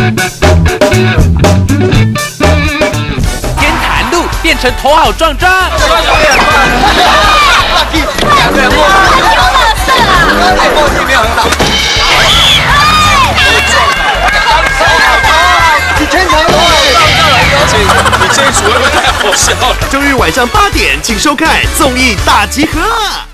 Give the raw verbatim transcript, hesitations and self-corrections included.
天坛路变成头好壮壮。 默契没有很好。你全场都邀请，你这一组会不会太好笑了？ 周日晚上八点，请收看综艺大集合。